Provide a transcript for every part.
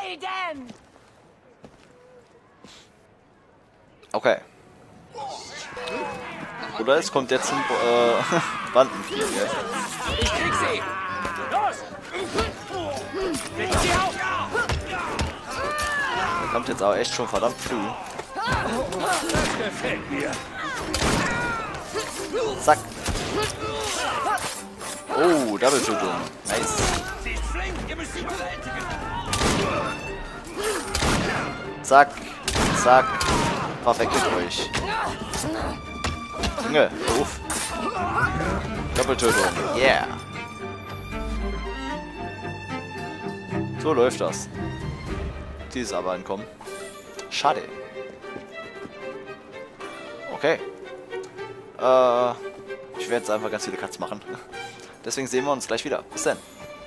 Okay. Oder es kommt jetzt ein Bandenkrieg, gell? Ich krieg sie! Los! Leg sie auf! Der kommt jetzt aber echt schon verdammt früh. Das gefällt mir. Zack. Oh, Double-Tötung. Nice. Sie ist flink, ihr müsst sie überwältigen. Zack. Zack. Verficktet euch. Junge, uff. Doppeltötung. Yeah. So läuft das. Die ist aber entkommen. Schade. Okay. Ich werde jetzt einfach ganz viele Cuts machen. Deswegen sehen wir uns gleich wieder. Bis dann.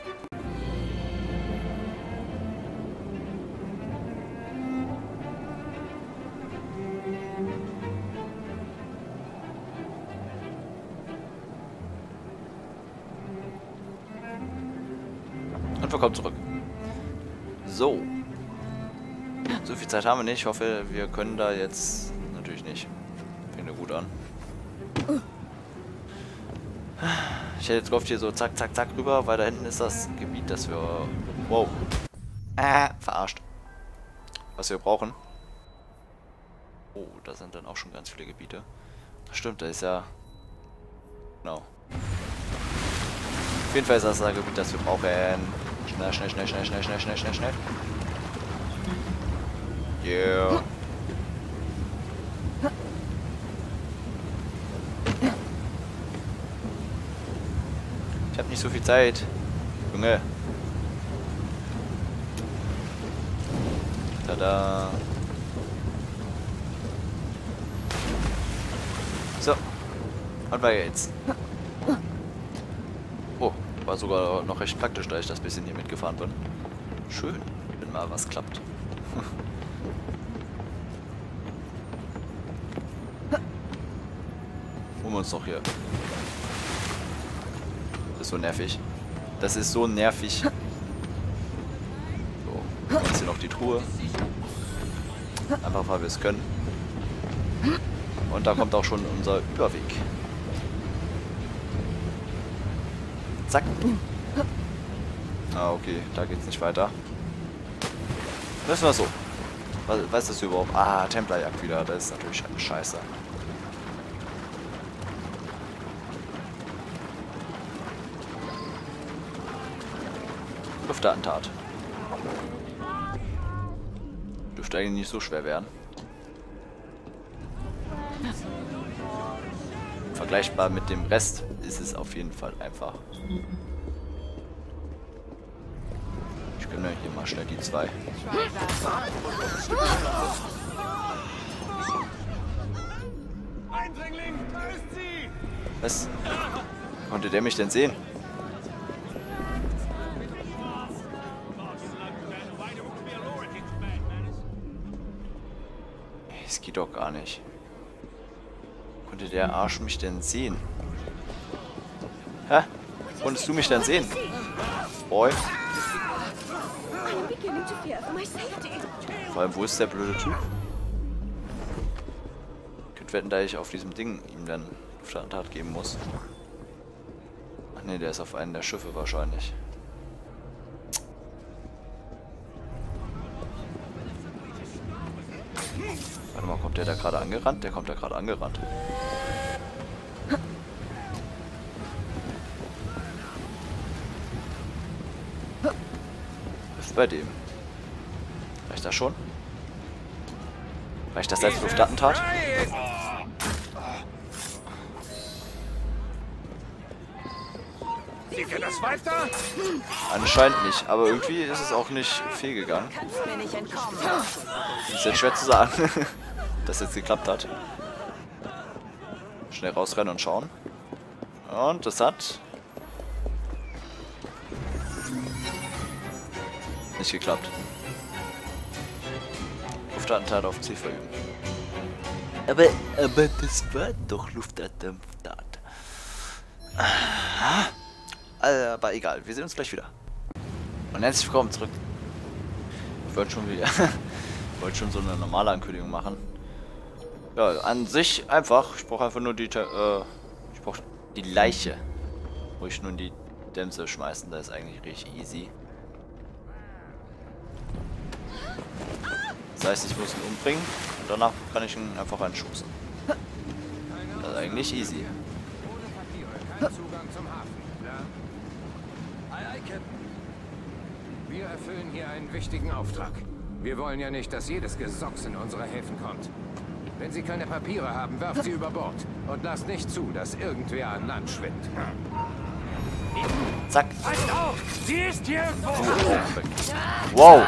Und wir kommen zurück. So. So viel Zeit haben wir nicht. Ich hoffe, wir können da jetzt... Natürlich nicht. Fängt ja gut an. Ich hätte jetzt gehofft, hier so zack, zack, zack rüber, weil da hinten ist das Gebiet, das wir... Wow. Verarscht. Was wir brauchen. Oh, da sind dann auch schon ganz viele Gebiete. Stimmt, da ist ja... Genau. Auf jeden Fall ist das das Gebiet, das wir brauchen. Schnell, schnell, schnell, schnell, schnell, schnell, schnell, schnell, schnell. Yeah. Ich habe nicht so viel Zeit. Junge. Tada. So. Und weiter geht's. Oh, war sogar noch recht praktisch, da ich das bisschen hier mitgefahren bin. Schön, wenn mal was klappt. Holen wir uns doch hier. Das ist so nervig. Das ist so nervig. So, jetzt hier noch die Truhe. Einfach weil wir es können. Und da kommt auch schon unser Überweg. Zack. Ah, okay, da geht's nicht weiter. Müssen wir so. Was ist das überhaupt? Ah, Templerjagd wieder. Das ist natürlich scheiße. Luftattentat. Dürfte eigentlich nicht so schwer werden. Vergleichbar mit dem Rest ist es auf jeden Fall einfach. Ich gönne hier mal schnell die 2. Eindringling, da ist sie! Was? Konnte der mich denn sehen? Es geht doch gar nicht. Konnte der Arsch mich denn sehen? Hä? Konntest du mich denn sehen? Boy. Vor allem, wo ist der blöde Typ? Ich könnte wetten, da ich auf diesem Ding ihm dann Luftattentat geben muss. Ach ne, der ist auf einem der Schiffe wahrscheinlich. Warte mal, kommt der da gerade angerannt? Der kommt da gerade angerannt. Was ist bei dem? Reicht das schon? Reicht das als Luftattentat? Seht ihr das weiter? Anscheinend nicht, aber irgendwie ist es auch nicht fehlgegangen. Kannst mir nicht entkommen. Ist jetzt schwer zu sagen, dass jetzt geklappt hat. Schnell rausrennen und schauen. Und das hat nicht geklappt. Luftattentat auf Ziel verüben. Aber das war doch Luftattentat. Aber egal, wir sehen uns gleich wieder. Und herzlich willkommen zurück. Ich wollte schon wieder... wollte schon so eine normale Ankündigung machen. Ja, an sich einfach. Ich brauche einfach nur die... ich brauche die Leiche. Wo ich nun die Dämse schmeißen. Das ist eigentlich richtig easy. Das heißt, ich muss ihn umbringen. Und danach kann ich ihn einfach anschubsen. Das ist eigentlich easy. Ohne Papiere, kein Zugang zum Hafen, klar? Aye, aye, Captain. Wir erfüllen hier einen wichtigen Auftrag. Wir wollen ja nicht, dass jedes Gesocks in unsere Häfen kommt. Wenn Sie keine Papiere haben, werft sie über Bord. Und lasst nicht zu, dass irgendwer an Land schwimmt. Zack. Passt auf! Sie ist hier irgendwo! Wow.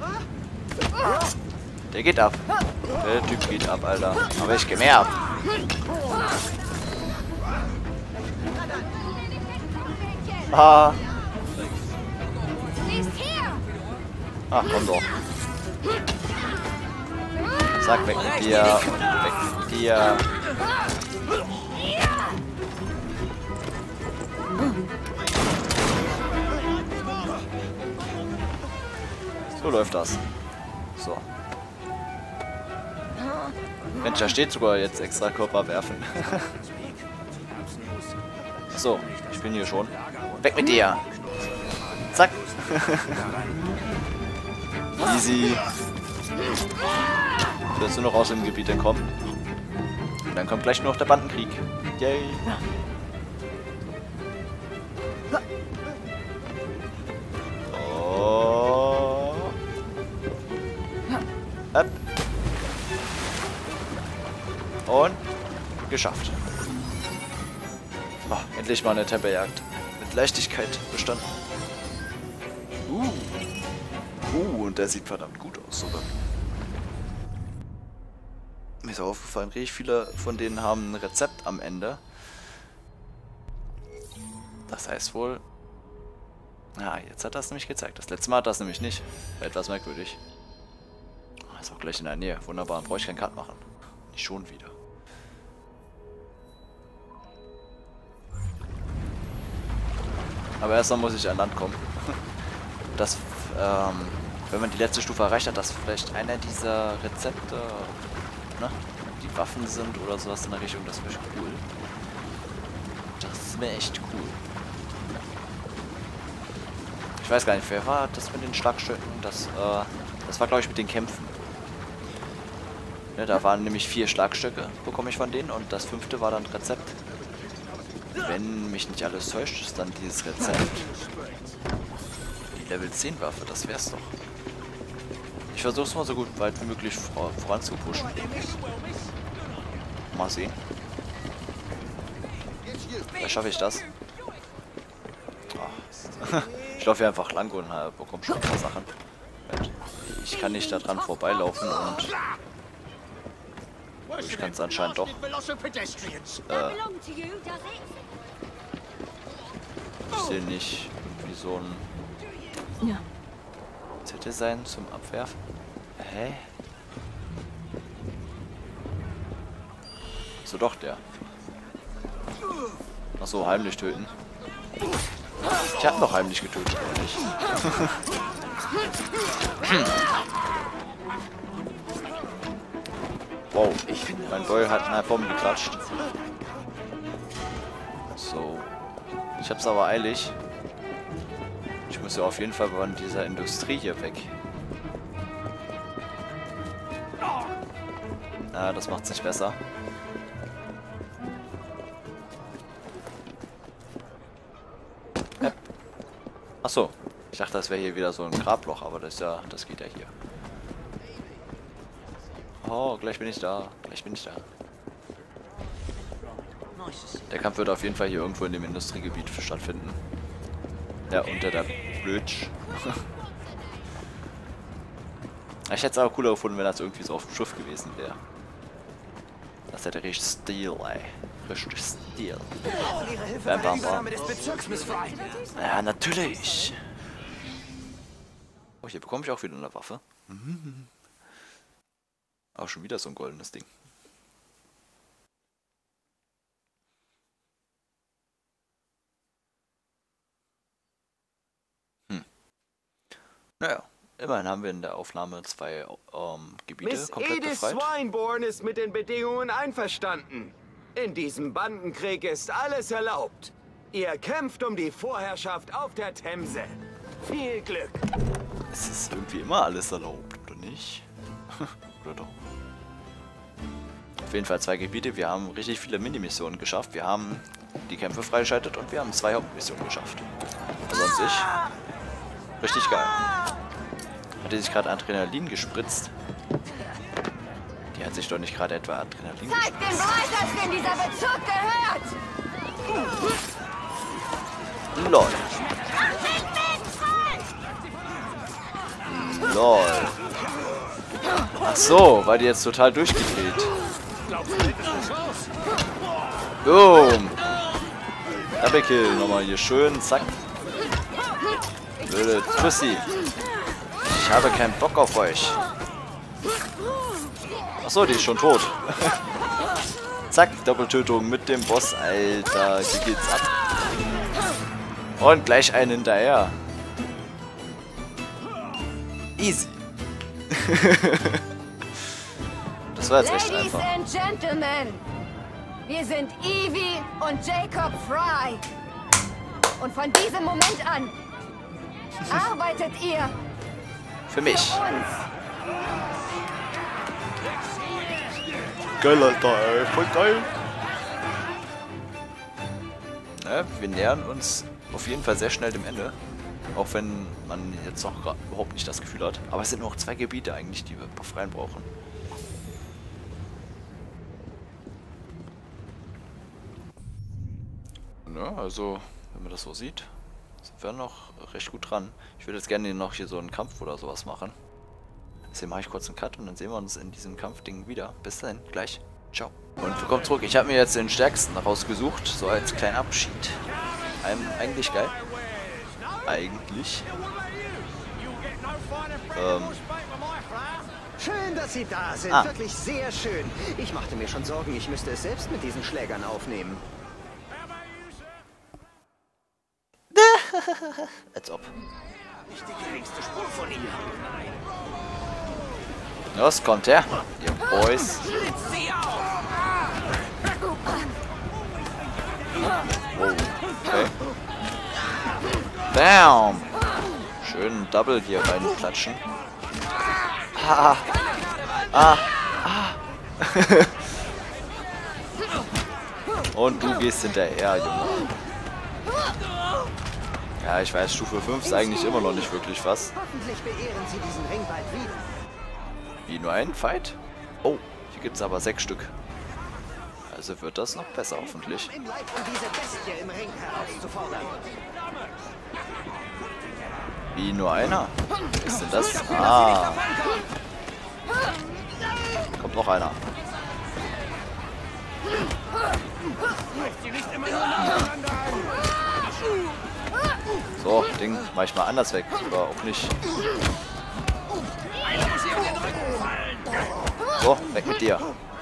Der geht ab. Der Typ geht ab, Alter. Aber ich geh mehr ab. Ah. Ach, komm doch. Zack, weg mit dir. Weg mit dir. So läuft das. So. Mensch, da steht sogar jetzt extra Körper werfen. So, ich bin hier schon. Weg mit dir. Zack. Easy. Willst du noch aus dem Gebiet entkommen? Und dann kommt gleich nur noch der Bandenkrieg. Yay. Oh. Up. Und geschafft. Oh, endlich mal eine Tempeljagd. Mit Leichtigkeit bestanden. Und der sieht verdammt gut aus, oder? Mir ist aufgefallen, richtig viele von denen haben ein Rezept am Ende. Das heißt wohl... Ja, jetzt hat das nämlich gezeigt. Das letzte Mal hat das nämlich nicht. Etwas merkwürdig. Ist auch gleich in der Nähe. Wunderbar, brauche ich keinen Cut machen. Nicht schon wieder. Aber erstmal muss ich an Land kommen. Das, wenn man die letzte Stufe erreicht hat, dass vielleicht einer dieser Rezepte, ne, die Waffen sind oder sowas in der Richtung, das wäre cool. Das wäre echt cool. Ich weiß gar nicht, wer war das mit den Schlagstöcken? Das war glaube ich mit den Kämpfen. Ne, da waren nämlich 4 Schlagstöcke, bekomme ich von denen, und das 5. war dann Rezept. Wenn mich nicht alles täuscht, ist dann dieses Rezept die Level 10 Waffe, das wär's doch. Ich versuche es mal so gut weit wie möglich voranzupushen. Mal sehen. Vielleicht schaffe ich das. Oh. Ich laufe hier einfach lang und bekomme schon ein paar Sachen. Ich kann nicht daran vorbeilaufen und ich kann es anscheinend doch. Ich sehe nicht irgendwie so ein Zettel sein zum Abwerfen. Hä? So doch der. Achso, heimlich töten. Ich hab noch heimlich getötet, oder nicht? Wow, mein Boy hat eine Bombe geklatscht. So. Ich hab's aber eilig. Ich muss ja auf jeden Fall von dieser Industrie hier weg. Ah, das macht's nicht besser. Achso, ich dachte, das wäre hier wieder so ein Grabloch, aber das ist ja, das geht ja hier. Oh, gleich bin ich da. Gleich bin ich da. Der Kampf wird auf jeden Fall hier irgendwo in dem Industriegebiet stattfinden. Ja, unter der Bridge. Ich hätte es aber cooler gefunden, wenn das irgendwie so auf dem Schiff gewesen wäre. Das hätte richtig Stil, ey. Richtig Stil. Bam, bam, bam. Ja, natürlich. Oh, hier bekomme ich auch wieder eine Waffe. Aber schon wieder so ein goldenes Ding. Naja, Immerhin haben wir in der Aufnahme 2 Gebiete Miss komplett Edith befreit. Swineborn ist mit den Bedingungen einverstanden. In diesem Bandenkrieg ist alles erlaubt. Ihr kämpft um die Vorherrschaft auf der Themse. Viel Glück. Es ist irgendwie immer alles erlaubt, oder nicht? Oder doch? Auf jeden Fall 2 Gebiete. Wir haben richtig viele Minimissionen geschafft. Wir haben die Kämpfe freigeschaltet und wir haben 2 Hauptmissionen geschafft. Also an sich richtig geil. Hatte sich gerade Adrenalin gespritzt? Die hat sich doch nicht gerade etwa Adrenalin Zeig den Beweis, dass dieser Bezug gehört! LOL. LOL. Ach so, war die jetzt total durchgedreht. Boom. Double Kill. Nochmal hier schön. Zack. Blöde Tussi. Ich habe keinen Bock auf euch. Ach so, die ist schon tot. Zack, Doppeltötung mit dem Boss. Alter, hier geht's ab. Und gleich einen hinterher. Easy. Das war jetzt echt Ladies einfach. and Gentlemen, wir sind Evie und Jacob Fry. Und von diesem Moment an arbeitet ihr Für mich. für uns. Geil, Alter, ey. Voll geil. Ja, wir nähern uns auf jeden Fall sehr schnell dem Ende. Auch wenn man jetzt noch überhaupt nicht das Gefühl hat. Aber es sind noch 2 Gebiete eigentlich, die wir befreien brauchen. Ja, also, wenn man das so sieht, sind wir noch recht gut dran. Ich würde jetzt gerne noch hier so einen Kampf oder sowas machen. Deswegen mache ich kurz einen Cut und dann sehen wir uns in diesem Kampfding wieder. Bis dahin, gleich. Ciao. Und willkommen zurück. Ich habe mir jetzt den stärksten rausgesucht, so als kleinen Abschied. Eigentlich geil. Eigentlich. Schön, dass Sie da sind. Wirklich sehr schön. Ich machte mir schon Sorgen, ich müsste es selbst mit diesen Schlägern aufnehmen. Als ob. Nicht die geringste Spur von Ihnen. Was kommt her? Ihr Boys. Oh, okay. Bam! Schön Double hier reinklatschen. Ah! Ah! Ah! Und du gehst hinterher, Junge. Ja, ich weiß, Stufe 5 ist eigentlich immer noch nicht wirklich was. Hoffentlich beehren Sie diesen Ring bald wieder. Wie, nur einen Fight? Oh, hier gibt es aber 6 Stück. Also wird das noch besser, hoffentlich. Im Leib, um diese Bestie im Ring herauszufordern. Wie, nur einer? Was ist denn das? Ah. Kommt noch einer. So, Ding, mach ich mal anders weg. Oder auch nicht. So, weg mit dir.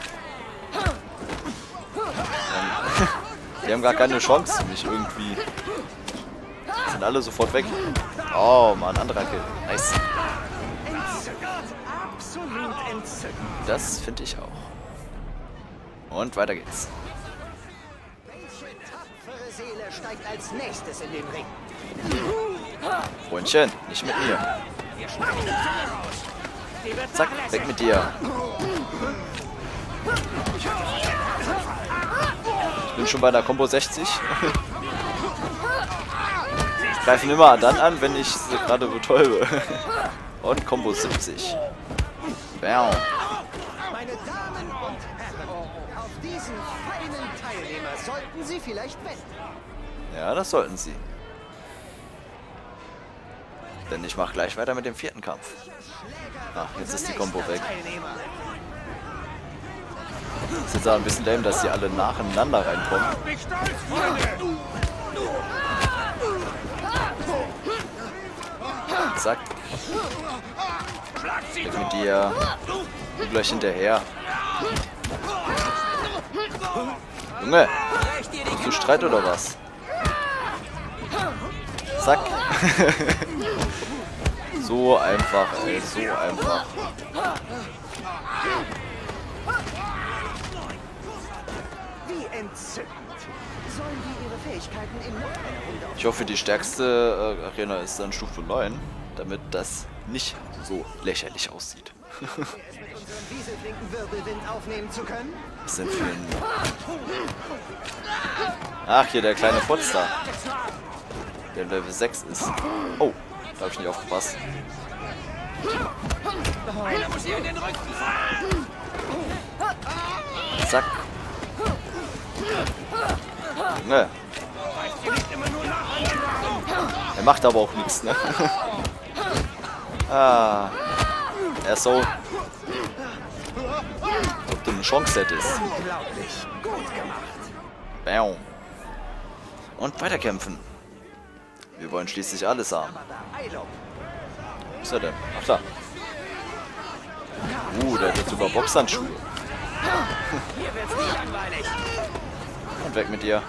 Die haben gar keine Chance, mich irgendwie. Die sind alle sofort weg. Oh, mal ein anderer Kill. Nice. Absolut entzückend. Das finde ich auch. Und weiter geht's. Welche tapfere Seele steigt als nächstes in den Ring? Freundchen, nicht mit mir. Zack, weg mit dir. Ich bin schon bei der Combo 60. Greifen immer dann an, wenn ich sie gerade betäube. Und Combo 70. Bam. Meine Damen und Herren, auf diesen feinen Teilnehmer sollten Sie vielleicht wetten. Ja, das sollten sie. Denn ich mache gleich weiter mit dem 4. Kampf. Ach, jetzt ist die Combo weg. Ist jetzt auch ein bisschen lame, dass die alle nacheinander reinkommen. Zack. Weg mit dir. Du gleich hinterher. Junge, hast du Streit oder was? Zack. So einfach, ey, so einfach. Wie entzückend. Sollen wir ihre Fähigkeiten in noch einer Runde Ich hoffe, die stärkste Arena ist dann Stufe 9, damit das nicht so lächerlich aussieht. es mit unserem dieselflinken Wirbelwind aufnehmen zu können? Was denn für ein... Ach, hier der kleine Fotz da. Der Level 6 ist. Oh, da habe ich nicht aufgepasst. Zack. Ne. Er macht aber auch nichts, ne? Ah. Er ist so. Ob du eine Chance hättest. Unglaublich. Gut gemacht. Bam. Und weiterkämpfen. Wir wollen schließlich alles haben. Wo ist er denn? Ach da. Der hat jetzt sogar Boxhandschuhe. Hier wird's nicht langweilig. Und weg mit dir.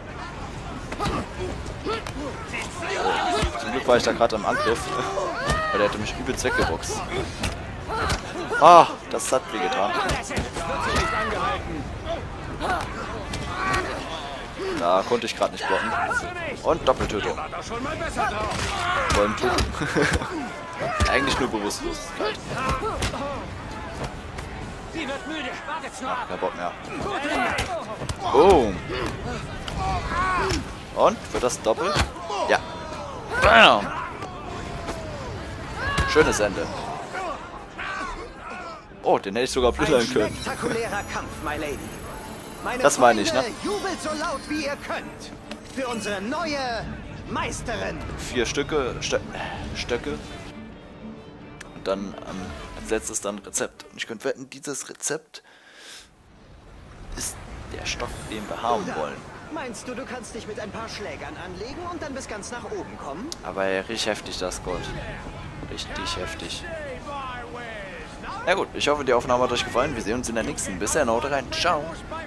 Zum Glück war ich da gerade am Angriff. Weil der hätte mich übelst weggeboxt. Ah, das hat weh getan. Da konnte ich gerade nicht blocken. Und Doppeltötung. Wollen tun. Eigentlich nur Bewusstlosigkeit. Kein Bock mehr. Boom. Und? Wird das doppelt? Ja. Bam. Schönes Ende. Oh, den hätte ich sogar blühen können. Spektakulärer Kampf, my lady. Meine Das meine ich, ne? Freunde, jubelt so laut wie ihr könnt. Für unsere neue Meisterin. 4 Stücke, Stöcke. Und dann als letztes dann Rezept. Und ich könnte wetten, dieses Rezept ist der Stoff, den wir haben wollen. Meinst du, du kannst dich mit ein paar Schlägern anlegen und dann bis ganz nach oben kommen? Aber richtig heftig das Gold. Richtig heftig. Na gut, ich hoffe, die Aufnahme hat euch gefallen. Wir sehen uns in der nächsten. Bis dann, haut rein. Ciao.